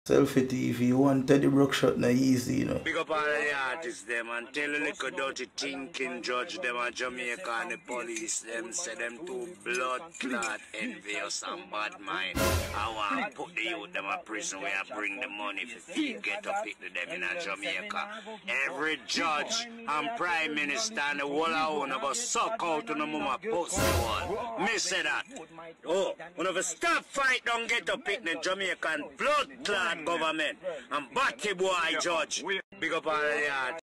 Selfi TV, one Teddy Bruckshut na easy, you know. Big up all the artists them and tell a little dirty thinking judge them at Jamaica and the police them say them too blood clot, envious and bad mind. I want to put the youth them in prison where I bring the money for fee get up it to them in a Jamaica. Every judge and prime minister and the whole of one go suck out to the mama post one. Me say that. Oh, one of a stop fight don't get up it in the Jamaican blood clot government and batty boy judge. Big up all the